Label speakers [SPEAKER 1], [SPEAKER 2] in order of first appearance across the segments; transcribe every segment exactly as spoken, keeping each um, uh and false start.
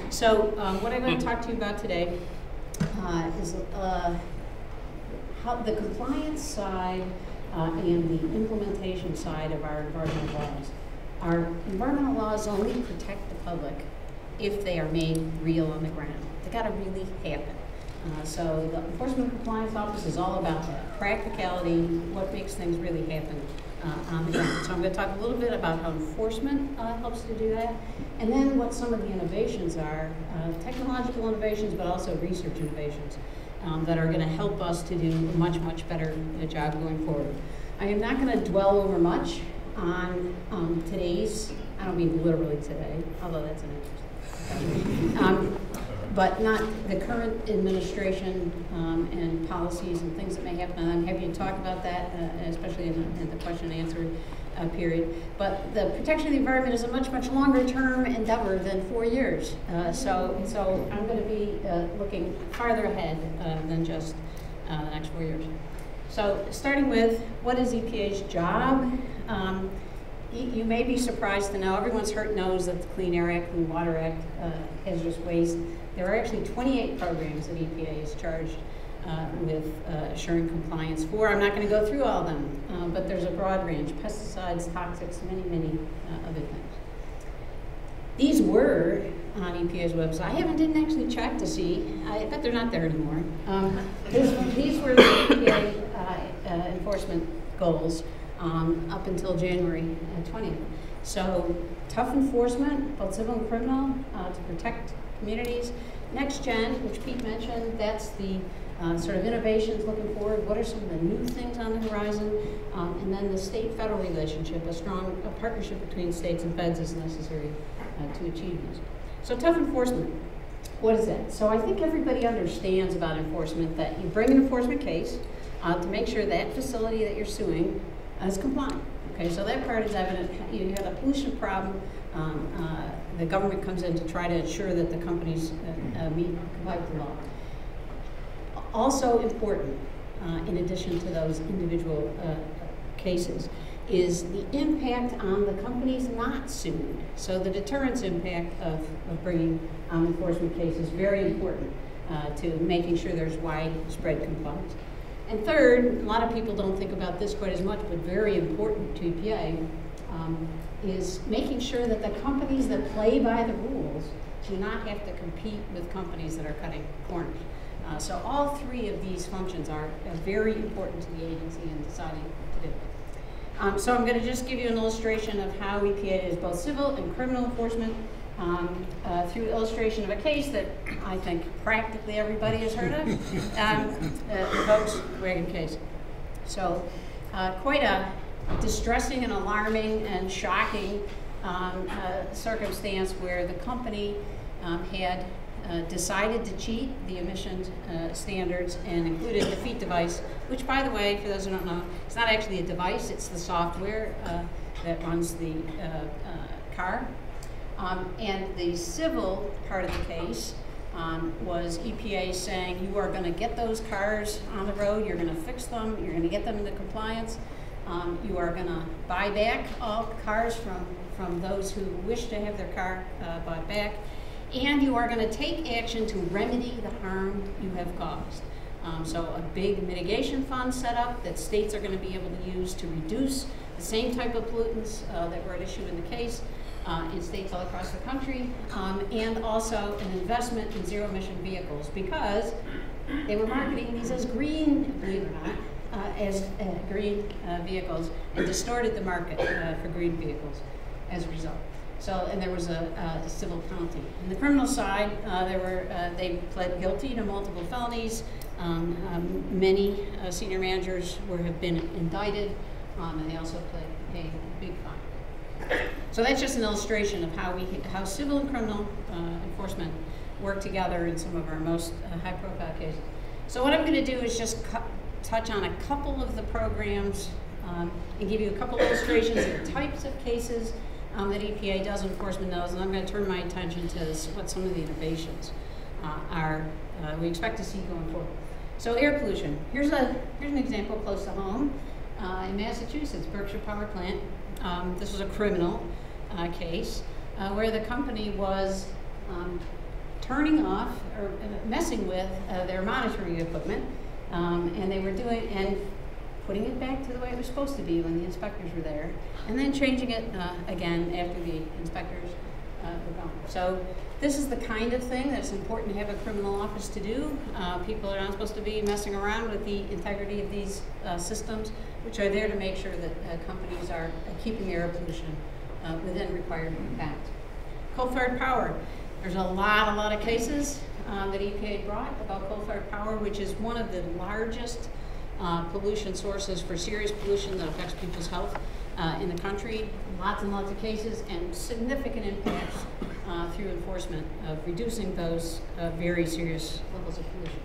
[SPEAKER 1] So um, what I'm going to talk to you about today uh, is uh, how the compliance side uh, and the implementation side of our environmental laws. Our environmental laws only protect the public if they are made real on the ground. They got to really happen. Uh, so the Enforcement Compliance Office is all about that. Practicality, what makes things really happen uh, on the ground. So I'm going to talk a little bit about how enforcement uh, helps to do that, and then what some of the innovations are, uh, technological innovations, but also research innovations um, that are going to help us to do a much, much better uh, job going forward. I am not going to dwell over much on um, today's, I don't mean literally today, although that's an interesting um, but not the current administration um, and policies and things that may happen. And I'm happy to talk about that, uh, especially in the, in the question and answer uh, period. But the protection of the environment is a much, much longer term endeavor than four years. Uh, so, so I'm going to be uh, looking farther ahead uh, than just uh, the next four years. So starting with, what is E P A's job? Um, You may be surprised to know, everyone's heard knows that the Clean Air Act, Clean Water Act, uh, hazardous waste. There are actually twenty-eight programs that E P A is charged uh, with uh, assuring compliance for. I'm not going to go through all of them, uh, but there's a broad range: pesticides, toxics, many, many uh, other things. These were on E P A's website. I haven't didn't actually check to see. I bet they're not there anymore. Um, this, these were the E P A uh, uh, enforcement goals. Um, up until January twentieth. So tough enforcement, both civil and criminal, uh, to protect communities. Next Gen, which Pete mentioned, that's the uh, sort of innovations looking forward. What are some of the new things on the horizon? Um, and then the state-federal relationship, a strong a partnership between states and feds is necessary uh, to achieve this. So tough enforcement, what is that? So I think everybody understands about enforcement that you bring an enforcement case uh, to make sure that facility that you're suing as compliant. Okay, so that part is evident. You have a pollution problem. Um, uh, the government comes in to try to ensure that the companies uh, uh, meet comply with the law. Also important, uh, in addition to those individual uh, cases, is the impact on the companies not sued. So the deterrence impact of, of bringing um, enforcement cases is very important uh, to making sure there's widespread compliance. And third, a lot of people don't think about this quite as much, but very important to E P A, um, is making sure that the companies that play by the rules do not have to compete with companies that are cutting corners. Uh, so all three of these functions are uh, very important to the agency in deciding what to do. Um, so I'm going to just give you an illustration of how E P A is both civil and criminal enforcement um, uh, through illustration of a case that I think practically everybody has heard of, um, uh, the Volkswagen case. So uh, quite a distressing and alarming and shocking um, uh, circumstance where the company um, had uh, decided to cheat the emissions uh, standards and included the FEAT device, which, by the way, for those who don't know, it's not actually a device, it's the software uh, that runs the uh, uh, car. Um, and the civil part of the case um, was E P A saying, you are going to get those cars on the road, you're going to fix them, you're going to get them into compliance, um, you are going to buy back all cars from, from those who wish to have their car uh, bought back, and you are going to take action to remedy the harm you have caused. Um, so a big mitigation fund set up that states are going to be able to use to reduce the same type of pollutants uh, that were at issue in the case. Uh, in states all across the country, um, and also an investment in zero-emission vehicles, because they were marketing these as green, believe it or not, uh, as uh, green uh, vehicles, and distorted the market uh, for green vehicles as a result. So, and there was a, a civil penalty. On the criminal side, uh, there were uh, they pled guilty to multiple felonies. Um, um, many uh, senior managers were have been indicted, um, and they also pled a big fine. So that's just an illustration of how we, how civil and criminal uh, enforcement work together in some of our most uh, high-profile cases. So what I'm going to do is just touch on a couple of the programs um, and give you a couple illustrations of the types of cases um, that E P A does enforcement knows, and I'm going to turn my attention to what some of the innovations uh, are uh, we expect to see going forward. So air pollution. Here's a here's an example close to home uh, in Massachusetts, Berkshire Power Plant. Um, this was a criminal uh, case uh, where the company was um, turning off or messing with uh, their monitoring equipment, um, and they were doing, and putting it back to the way it was supposed to be when the inspectors were there, and then changing it uh, again after the inspectors uh, were gone. So this is the kind of thing that's important to have a criminal office to do. Uh, people are not supposed to be messing around with the integrity of these uh, systems, which are there to make sure that uh, companies are uh, keeping air pollution uh, within required bounds. Coal-fired power. There's a lot, a lot of cases um, that E P A brought about coal-fired power, which is one of the largest uh, pollution sources for serious pollution that affects people's health uh, in the country. Lots and lots of cases and significant impacts uh, through enforcement of reducing those uh, very serious levels of pollution.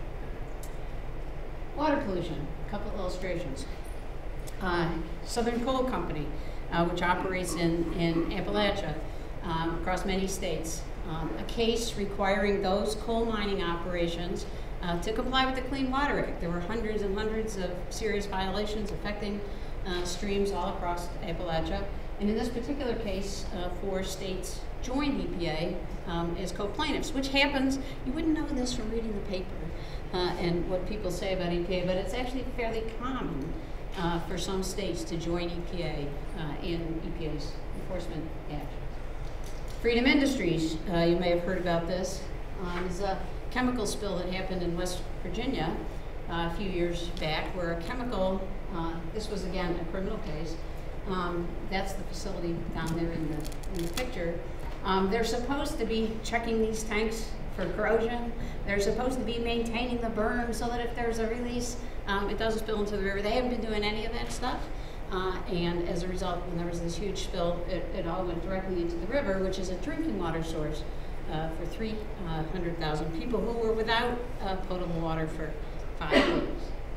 [SPEAKER 1] Water pollution, a couple of illustrations. Uh, Southern Coal Company, uh, which operates in, in Appalachia, um, across many states. Um, a case requiring those coal mining operations uh, to comply with the Clean Water Act. There were hundreds and hundreds of serious violations affecting uh, streams all across Appalachia. And in this particular case, uh, four states joined E P A um, as co-plaintiffs, which happens, you wouldn't know this from reading the paper uh, and what people say about E P A, but it's actually fairly common uh, for some states to join E P A uh, in E P A's enforcement action. Freedom Industries, uh, you may have heard about this, um, is a chemical spill that happened in West Virginia uh, a few years back, where a chemical, uh, this was again a criminal case, um, that's the facility down there in the, in the picture. Um, they're supposed to be checking these tanks for corrosion. They're supposed to be maintaining the berm so that if there's a release, um, it doesn't spill into the river. They haven't been doing any of that stuff. Uh, and as a result, when there was this huge spill, it, it all went directly into the river, which is a drinking water source uh, for three hundred thousand people who were without uh, potable water for five days.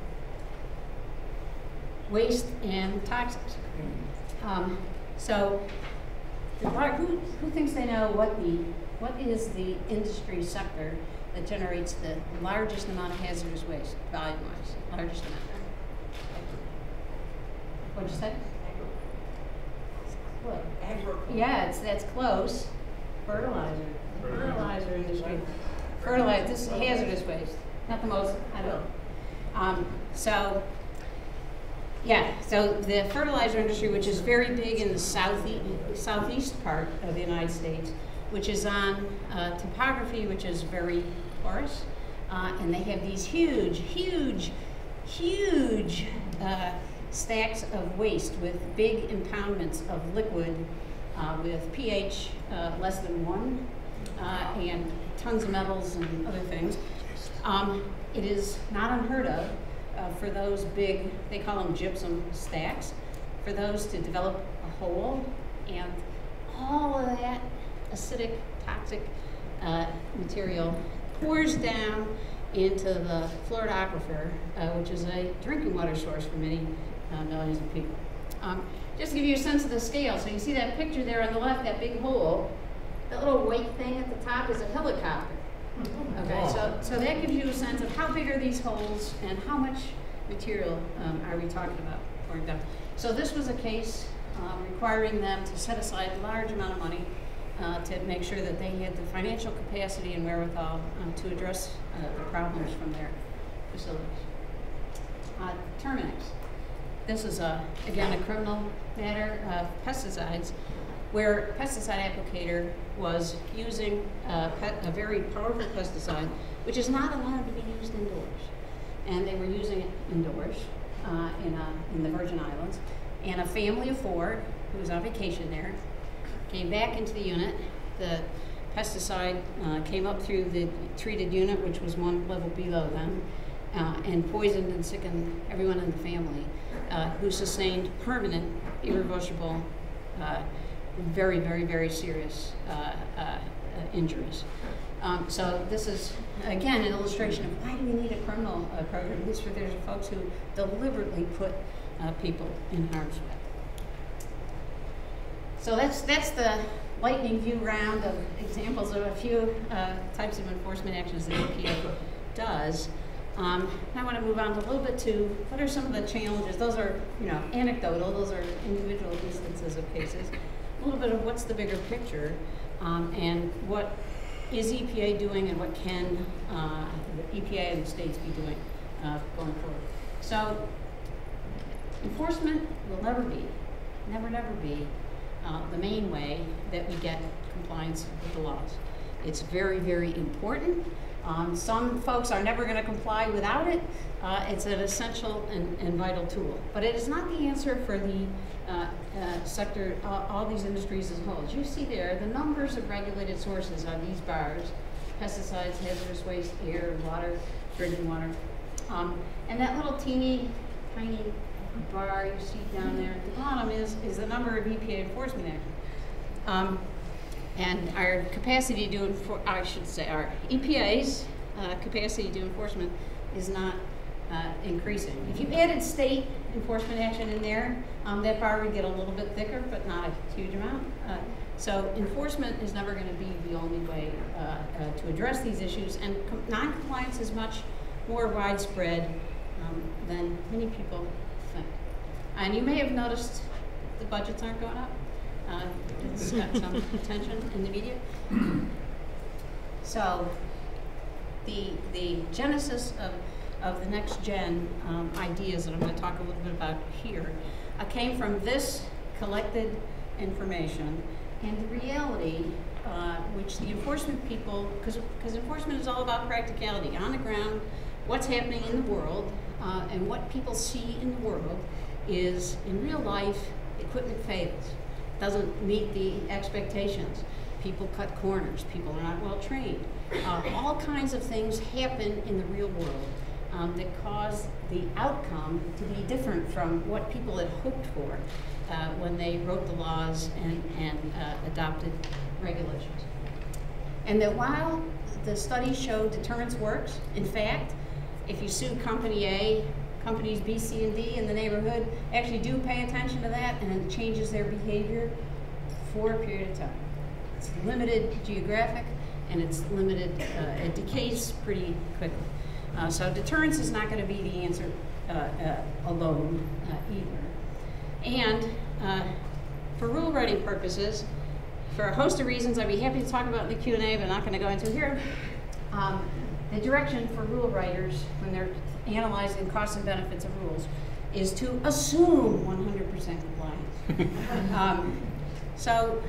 [SPEAKER 1] Waste and toxics. Um, so, the, who, who thinks they know what the what is the industry sector that generates the largest amount of hazardous waste, volume-wise, largest amount? What'd you say? Agriculture. Yeah, it's, that's close. Fertilizer. Fertilizer industry. Fertilizer, this is hazardous waste. Not the most, I don't know. Um, so, yeah, so the fertilizer industry, which is very big in the southeast, southeast part of the United States, which is on uh, topography which is very porous, uh, and they have these huge, huge, huge uh, stacks of waste with big impoundments of liquid uh, with pH uh, less than one uh, and tons of metals and other things. Um, it is not unheard of uh, for those big, they call them gypsum stacks, for those to develop a hole, and all of that acidic, toxic uh, material pours down into the Florida aquifer, uh, which is a drinking water source for many uh, millions of people. Um, just to give you a sense of the scale, so you see that picture there on the left, that big hole, that little white thing at the top is a helicopter. Okay, so, so that gives you a sense of how big are these holes and how much material um, are we talking about pouring down. So this was a case um, requiring them to set aside a large amount of money uh, to make sure that they had the financial capacity and wherewithal um, to address uh, the problems from their facilities. Uh, Terminix. This is, a, again, a criminal matter of pesticides, where a pesticide applicator was using a, pet, a very powerful pesticide, which is not allowed to be used indoors. And they were using it indoors uh, in, a, in the Virgin Islands. And a family of four who was on vacation there came back into the unit. The pesticide uh, came up through the treated unit, which was one level below them, uh, and poisoned and sickened everyone in the family, uh, who sustained permanent, irreversible, uh, very, very, very serious uh, uh, uh, injuries. Um, so this is, again, an illustration of why do we need a criminal uh, program. These are there's folks who deliberately put uh, people in harm's way. So that's, that's the lightning view round of examples of a few uh, types of enforcement actions that E P A does. Um, I want to move on to a little bit to what are some of the challenges. Those are, you know, anecdotal. Those are individual instances of cases. A little bit of what's the bigger picture, um, and what is E P A doing and what can uh, the E P A and the states be doing uh, going forward. So enforcement will never be, never, never be uh, the main way that we get compliance with the laws. It's very, very important. Um, some folks are never going to comply without it. Uh, it's an essential and, and vital tool. But it is not the answer for the uh, uh, sector, uh, all these industries as a whole. As you see there, the numbers of regulated sources on these bars, pesticides, hazardous waste, air, water, drinking water. Um, and that little teeny, tiny bar you see down there at the bottom is, is the number of E P A enforcement actions. Um, and our capacity to do, enfor I should say, our E P A's uh, capacity to do enforcement is not uh, increasing. If you added state enforcement action in there, um, that bar would get a little bit thicker, but not a huge amount. Uh, so enforcement is never going to be the only way uh, uh, to address these issues, and non-compliance is much more widespread um, than many people think. And you may have noticed the budgets aren't going up. Uh, it's got some attention in the media. So the the genesis of, of the next gen um, ideas that I'm going to talk a little bit about here uh, came from this collected information and the reality uh, which the enforcement people, because because enforcement is all about practicality, on the ground, what's happening in the world, uh, and what people see in the world is, in real life, equipment fails, doesn't meet the expectations. People cut corners, people are not well trained. Uh, all kinds of things happen in the real world um, that cause the outcome to be different from what people had hoped for uh, when they wrote the laws and, and uh, adopted regulations. And that while the studies show deterrence works, in fact, if you sue company A, companies B, C, and D in the neighborhood actually do pay attention to that, and it changes their behavior for a period of time. It's limited geographic, and it's limited, uh, it decays pretty quickly. Uh, so deterrence is not going to be the answer uh, uh, alone uh, either. And uh, for rule writing purposes, for a host of reasons I'd be happy to talk about in the Q and A, but not going to go into here, um, the direction for rule writers when they're analyzing costs and benefits of rules is to assume one hundred percent compliance. um, so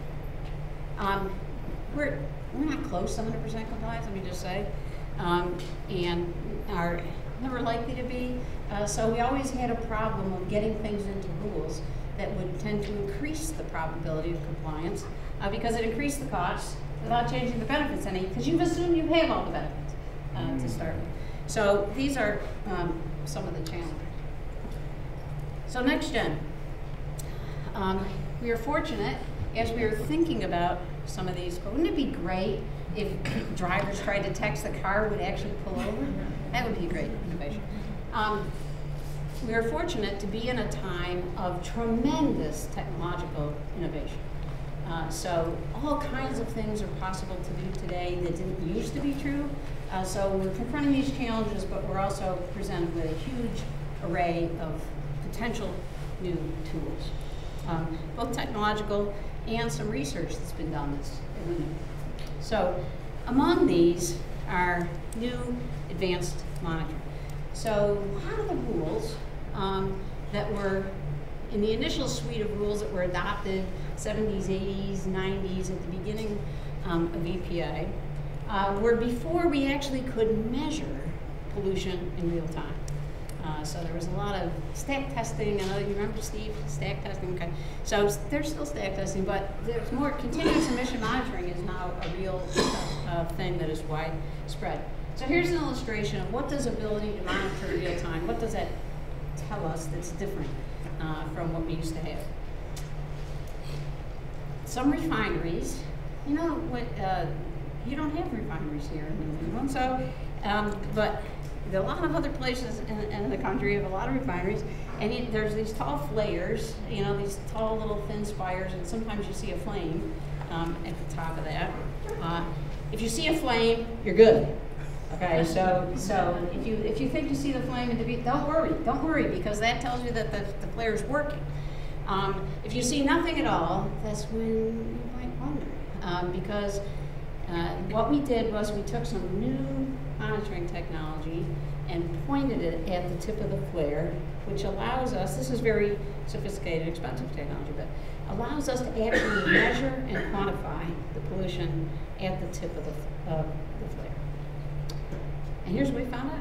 [SPEAKER 1] um, we're, we're not close to one hundred percent compliance, let me just say, um, and are never likely to be. Uh, so we always had a problem of getting things into rules that would tend to increase the probability of compliance uh, because it increased the costs without changing the benefits any, because you've assumed you have all the benefits uh, to start with. So these are um, some of the challenges. So next gen. Um, we are fortunate as we are thinking about some of these, but wouldn't it be great if drivers tried to text the car would actually pull over? That would be a great innovation. Um, we are fortunate to be in a time of tremendous technological innovation. Uh, so all kinds of things are possible to do today that didn't used to be true. Uh, so we're confronting these challenges, but we're also presented with a huge array of potential new tools, um, both technological and some research that's been done that's new. So among these are new advanced monitoring. So a lot of the rules um, that were in the initial suite of rules that were adopted seventies, eighties, nineties at the beginning um, of E P A uh, were before we actually could measure pollution in real time. Uh, so there was a lot of stack testing. I know you remember, Steve, stack testing. Okay, so there's still stack testing, but there's more. Continuous emission monitoring is now a real uh, thing that is widespread. So here's an illustration of what does ability to monitor real time. What does that tell us that's different uh, from what we used to have? Some refineries, you know, what, uh, you don't have refineries here in New England, so, um, but there are a lot of other places in, in the country have a lot of refineries, and it, there's these tall flares, you know, these tall little thin spires, and sometimes you see a flame um, at the top of that. Uh, if you see a flame, you're good. Okay, so so if you if you think you see the flame in the beat, don't worry, don't worry, because that tells you that the, the flare is working. Um, if you see nothing at all, that's when you might wonder, um, because Uh, what we did was we took some new monitoring technology and pointed it at the tip of the flare, which allows us, this is very sophisticated, expensive technology, but allows us to actually measure and quantify the pollution at the tip of the, uh, the flare. And here's what we found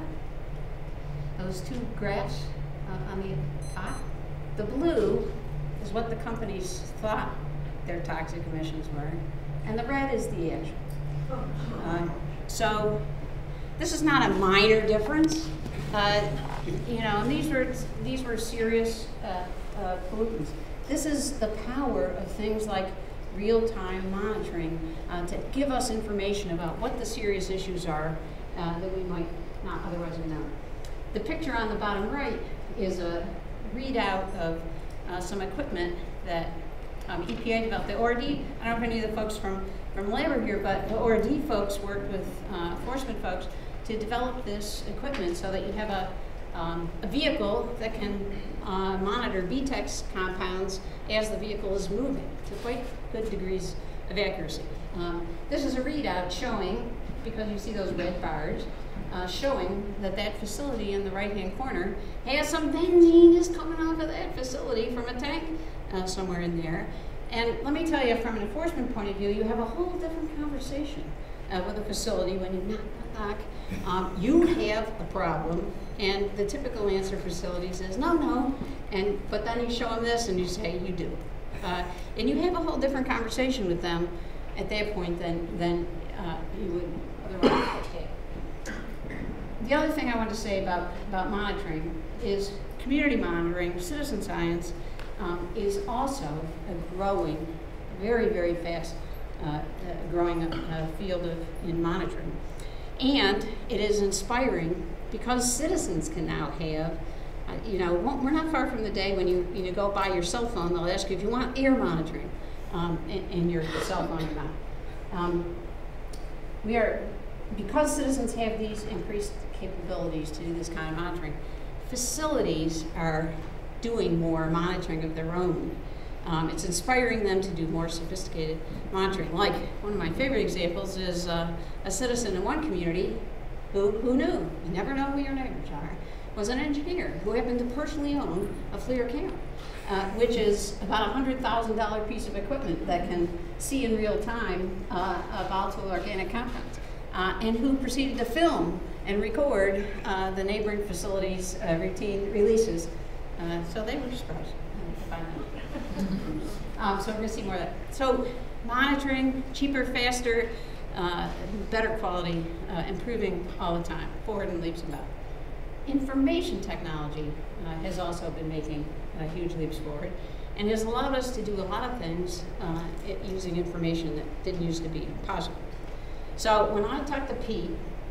[SPEAKER 1] out. Those two graphs uh, on the top, the blue is what the companies thought their toxic emissions were, and the red is the actual. Uh, so this is not a minor difference, uh, you know, and these were, these were serious uh, uh, pollutants. This is the power of things like real-time monitoring uh, to give us information about what the serious issues are uh, that we might not otherwise have known. The picture on the bottom right is a readout of uh, some equipment that um, E P A developed. The O R D, I don't know if any of the folks from, from labor here, but the O R D folks worked with uh, enforcement folks to develop this equipment so that you have a, um, a vehicle that can uh, monitor B TEX compounds as the vehicle is moving to quite good degrees of accuracy. Um, this is a readout showing, because you see those red bars, uh, showing that that facility in the right-hand corner has some benzene is coming off of that facility from a tank uh, somewhere in there. And let me tell you, from an enforcement point of view, you have a whole different conversation uh, with a facility when you knock, knock, knock. Um, you have a problem, and the typical answer facilities is no, no, and but then you show them this and you say you do. Uh, and you have a whole different conversation with them at that point than, than uh, you would otherwise take. The other thing I want to say about, about monitoring is community monitoring, citizen science, um, is also a growing, very, very fast uh, uh, growing uh, field of, in monitoring. And it is inspiring because citizens can now have, uh, you know, we're not far from the day when you, you go buy your cell phone, they'll ask you if you want air monitoring um, in, in your cell phone or not. Um, we are, because citizens have these increased capabilities to do this kind of monitoring, facilities are doing more monitoring of their own. Um, it's inspiring them to do more sophisticated monitoring. Like, one of my favorite examples is uh, a citizen in one community who, who knew, you never know who your neighbors are, was an engineer who happened to personally own a FLIR camera, uh, which is about a one hundred thousand dollar piece of equipment that can see in real time uh, volatile organic compounds, uh, and who proceeded to film and record uh, the neighboring facilities' uh, routine releases. Uh, so they were surprised to find out. um, so we're going to see more of that. So monitoring, cheaper, faster, uh, better quality, uh, improving all the time, forward and leaps about. Information technology uh, has also been making uh, huge leaps forward and has allowed us to do a lot of things uh, it, using information that didn't used to be possible. So when I talked to Pete,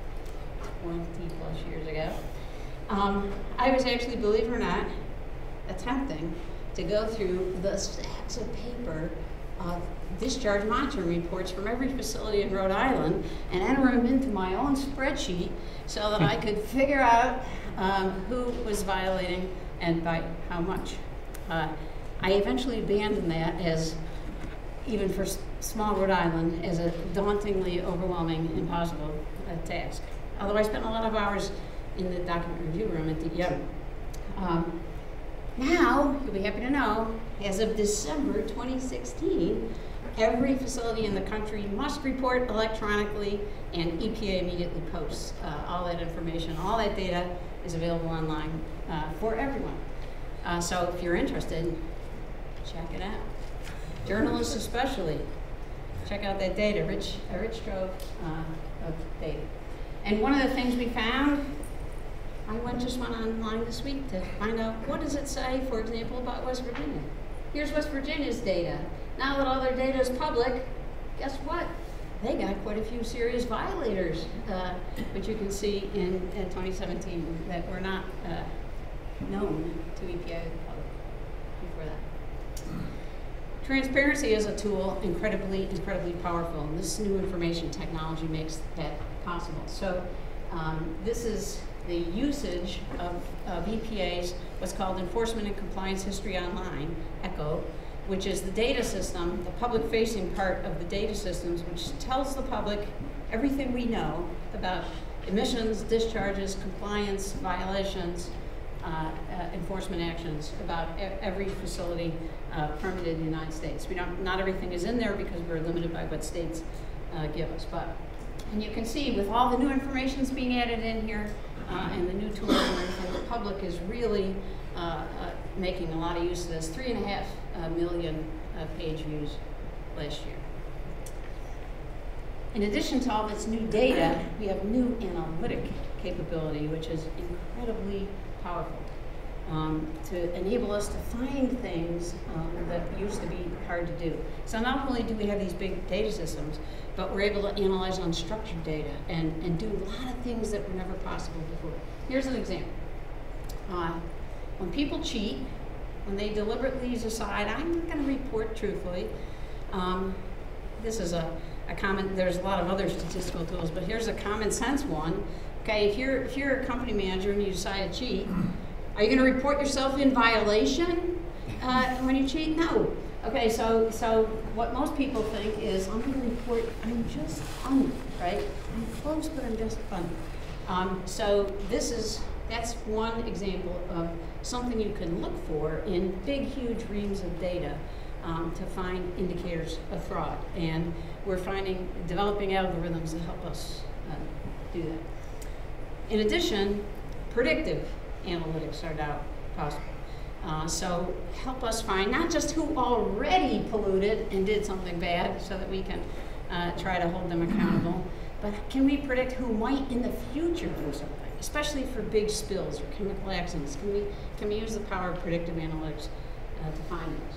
[SPEAKER 1] twenty plus years ago, um, I was actually, believe it or not, attempting to go through the stacks of paper of discharge monitoring reports from every facility in Rhode Island and enter them into my own spreadsheet so that I could figure out um, who was violating and by how much. Uh, I eventually abandoned that as, even for s small Rhode Island, as a dauntingly overwhelming, impossible uh, task. Although I spent a lot of hours in the document review room at D E M. Um, now, you'll be happy to know, as of December twenty sixteen, every facility in the country must report electronically, and E P A immediately posts uh, all that information. All that data is available online uh, for everyone. Uh, so if you're interested, check it out. Journalists especially, check out that data, rich, a rich trove uh, of data. And one of the things we found, I went just went online this week to find out what does it say, for example, about West Virginia. Here's West Virginia's data. Now that all their data is public, guess what? They got quite a few serious violators, uh, which you can see in, in twenty seventeen that were not uh, known to E P A public before that. Transparency is a tool incredibly, incredibly powerful, and this new information technology makes that possible. So um, this is the usage of, of E P A's what's called Enforcement and Compliance History Online, ECHO, which is the data system, the public-facing part of the data systems, which tells the public everything we know about emissions, discharges, compliance, violations, uh, uh, enforcement actions about e every facility uh, permitted in the United States. We don't, not everything is in there because we're limited by what states uh, give us. But, and you can see with all the new information that's being added in here uh, and the new tools and everything, the public is really uh, uh, making a lot of use of this. Three and a half uh, million uh, page views last year. In addition to all this new data, we have new analytic capability, which is incredibly powerful um, to enable us to find things um, that used to be hard to do. So not only do we have these big data systems, but we're able to analyze unstructured data and, and do a lot of things that were never possible before. Here's an example. Uh, when people cheat, when they deliberately decide, I'm not going to report truthfully, um, this is a A common, there's a lot of other statistical tools, but here's a common sense one. Okay, if you're if you're a company manager and you decide to cheat, are you going to report yourself in violation uh, when you cheat? No. Okay, so so what most people think is I'm going to report. I'm just under, right? I'm close, but I'm just under. Um, so this is that's one example of something you can look for in big, huge reams of data. Um, to find indicators of fraud, and we're finding, developing algorithms that help us uh, do that. In addition, predictive analytics are now possible. Uh, so help us find not just who already polluted and did something bad so that we can uh, try to hold them accountable, but can we predict who might in the future do something, especially for big spills or chemical accidents? Can we, can we use the power of predictive analytics uh, to find those?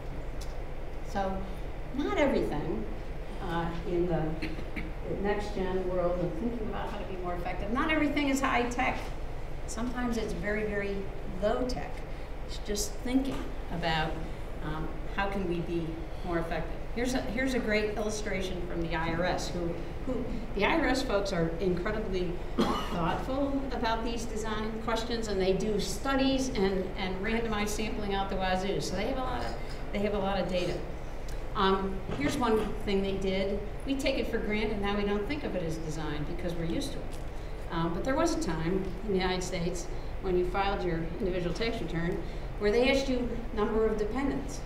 [SPEAKER 1] So, not everything uh, in the, the next-gen world of thinking about how to be more effective, not everything is high-tech. Sometimes it's very, very low-tech. It's just thinking about um, how can we be more effective. Here's a, here's a great illustration from the I R S, who, who the I R S folks are incredibly thoughtful about these design questions, and they do studies and, and randomized sampling out the wazoo. So they have a lot of, they have a lot of data. Um, here's one thing they did. We take it for granted, now we don't think of it as design because we're used to it. Um, but there was a time in the United States when you filed your individual tax return where they asked you number of dependents.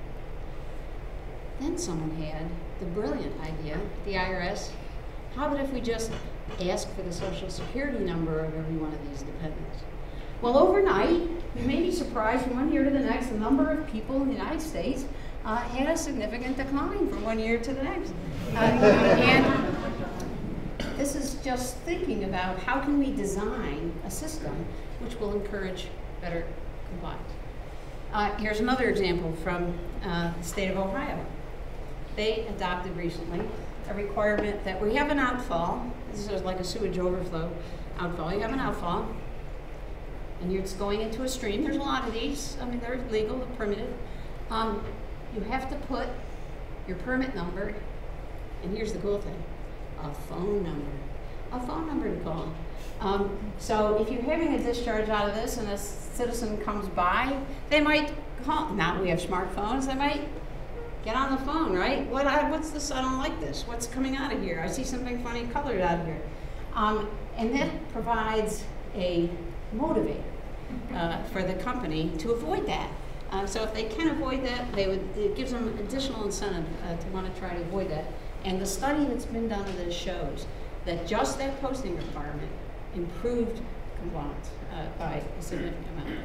[SPEAKER 1] Then someone had the brilliant idea, the I R S, how about if we just ask for the social security number of every one of these dependents? Well, overnight, you may be surprised from one year to the next, the number of people in the United States Uh, had a significant decline from one year to the next. Uh, and this is just thinking about how can we design a system which will encourage better compliance. Uh, here's another example from uh, the state of Ohio. They adopted recently a requirement that we have an outfall. This is like a sewage overflow outfall. You have an outfall, and you're just going into a stream. There's a lot of these. I mean, they're legal, they're permitted. Um, You have to put your permit number, and here's the cool thing, a phone number. A phone number to call. Um, so if you're having a discharge out of this and a citizen comes by, they might call. Now we have smartphones, they might get on the phone, right? What, I, what's this, I don't like this. What's coming out of here? I see something funny colored out of here. Um, and that provides a motivator uh, for the company to avoid that. Uh, so if they can avoid that, they would, it gives them additional incentive uh, to want to try to avoid that. And the study that's been done of this shows that just that posting requirement improved compliance uh, by a significant amount.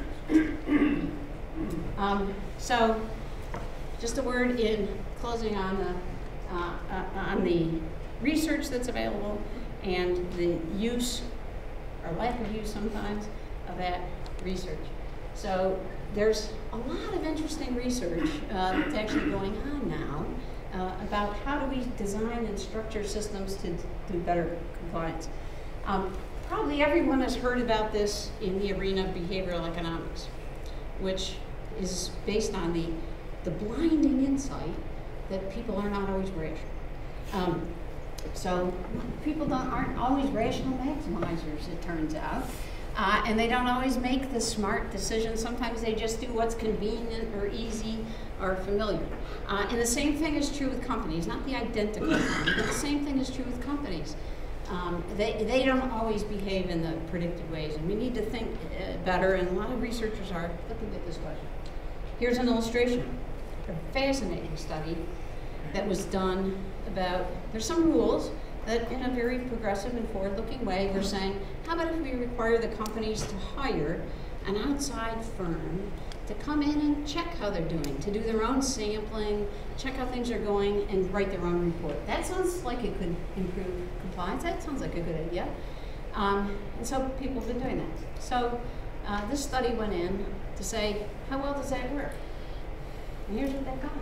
[SPEAKER 1] um, so just a word in closing on the, uh, uh, on the research that's available and the use, or lack of use sometimes, of that research. So there's a lot of interesting research uh, that's actually going on now uh, about how do we design and structure systems to do better compliance. Um, probably everyone has heard about this in the arena of behavioral economics, which is based on the, the blinding insight that people are not always rational. Um, so people don't, aren't always rational maximizers, it turns out. Uh, and they don't always make the smart decisions. Sometimes they just do what's convenient or easy or familiar. Uh, and the same thing is true with companies, not the identical thing, but the same thing is true with companies. Um, they, they don't always behave in the predicted ways, and we need to think uh, better, and a lot of researchers are looking at this question. Here's an illustration, a fascinating study that was done about, there's some rules that in a very progressive and forward-looking way, we're saying, how about if we require the companies to hire an outside firm to come in and check how they're doing, to do their own sampling, check how things are going, and write their own report. That sounds like it could improve compliance. That sounds like a good idea. Um, and so people have been doing that. So uh, this study went in to say, how well does that work? And here's what they found.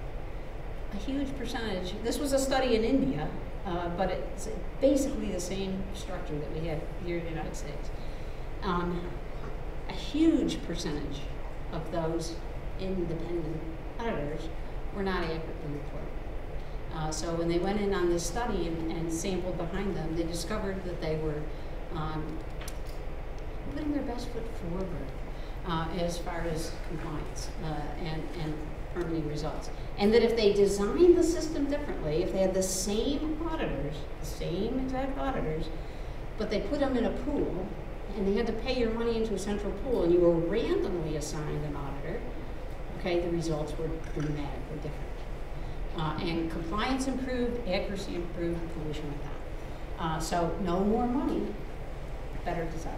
[SPEAKER 1] A huge percentage, this was a study in India, uh, but it's basically the same structure that we have here in the United States. Um, a huge percentage of those independent auditors were not accurately reporting. Uh, so when they went in on this study and, and sampled behind them, they discovered that they were um, putting their best foot forward uh, as far as compliance uh, and, and permitting results. And that if they designed the system differently, if they had the same auditors, the same exact auditors, but they put them in a pool, and they had to pay your money into a central pool, and you were randomly assigned an auditor, okay, the results were dramatically different. Uh, and compliance improved, accuracy improved, pollution went down. Uh, so no more money, better design.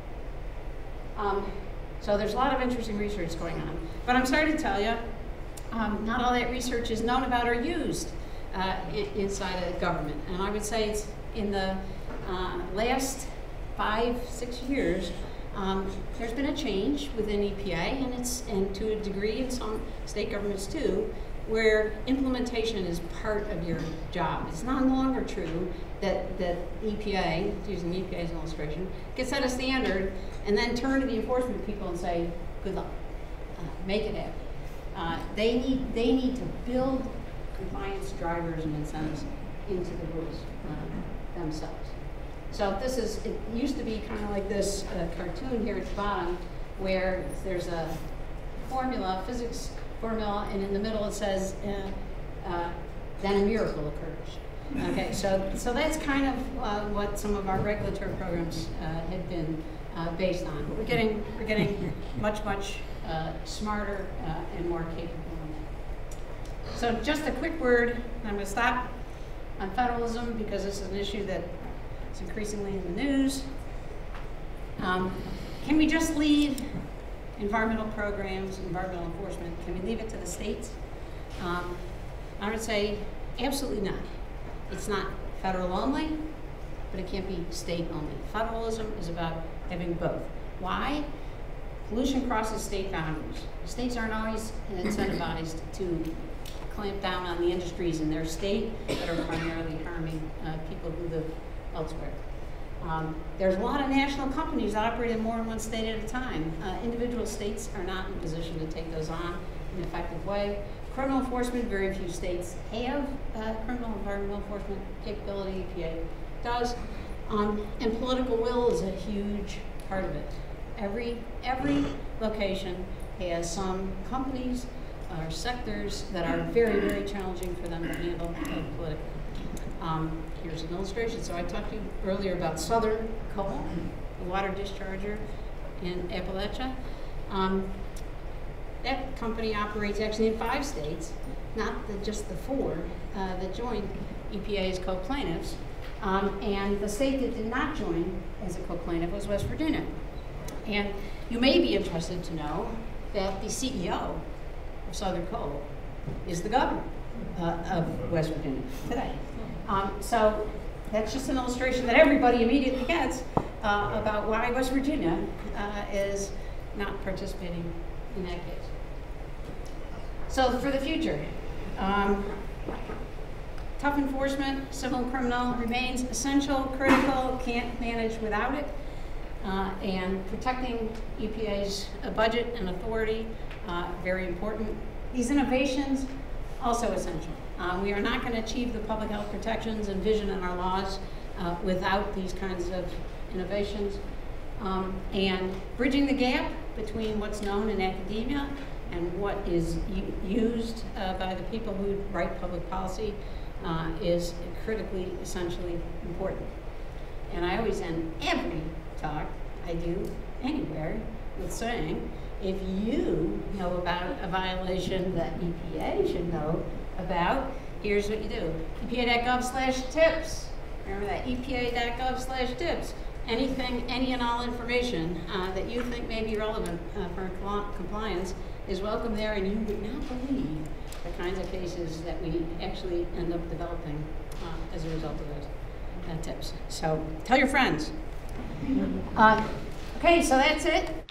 [SPEAKER 1] Um, so there's a lot of interesting research going on. But I'm sorry to tell you, um, not all that research is known about or used uh, in, inside of government. And I would say it's in the uh, last five, six years, um, there's been a change within E P A, and it's, and to a degree in some state governments too, where implementation is part of your job. It's not no longer true that, that E P A, using E P A as an illustration, can set a standard and then turn to the enforcement people and say, good luck, uh, make it happen. Uh, they need, they need to build compliance drivers and incentives into the rules uh, themselves. So this is, it used to be kind of like this uh, cartoon here at the bottom, where there's a formula, physics formula, and in the middle it says, uh, uh, then a miracle occurs. Okay, so, so that's kind of uh, what some of our regulatory programs uh, had been uh, based on. But we're getting, we're getting much, much uh, smarter uh, and more capable on that. So just a quick word, I'm going to stop on federalism because this is an issue that is increasingly in the news. Um, can we just leave environmental programs, environmental enforcement, can we leave it to the states? Um, I would say absolutely not. It's not federal only, but it can't be state only. Federalism is about having both. Why? Pollution crosses state boundaries. States aren't always incentivized to clamp down on the industries in their state that are primarily harming uh, people who live elsewhere. Um, there's a lot of national companies that operate in more than one state at a time. Uh, individual states are not in a position to take those on in an effective way. Criminal enforcement, very few states have uh, criminal environmental enforcement capability, E P A does. Um, and political will is a huge part of it. Every, every location has some companies or sectors that are very, very challenging for them to handle uh, politically. Um, here's an illustration. So I talked to you earlier about Southern Coal, the water discharger in Appalachia. Um, that company operates actually in five states, not the, just the four uh, that joined E P A as co-plaintiffs. Um, and the state that did not join as a co-plaintiff was West Virginia. And you may be interested to know that the C E O of Southern Coal is the governor uh, of West Virginia today. Um, so that's just an illustration that everybody immediately gets uh, about why West Virginia uh, is not participating in that case. So for the future, um, tough enforcement, civil and criminal, remains essential, critical, can't manage without it. Uh, and protecting E P A's uh, budget and authority, uh, very important. These innovations, also essential. Uh, we are not going to achieve the public health protections and vision in our laws uh, without these kinds of innovations. Um, and bridging the gap between what's known in academia and what is used uh, by the people who write public policy uh, is critically, essentially important. And I always end every talk I do anywhere with saying, if you know about a violation that E P A should know about, here's what you do. E P A dot gov slash tips. Remember that, E P A dot gov slash tips. Anything, any and all information uh, that you think may be relevant uh, for compliance is welcome there, and you would not believe the kinds of cases that we actually end up developing uh, as a result of those uh, tips. So tell your friends. Uh, okay, so that's it.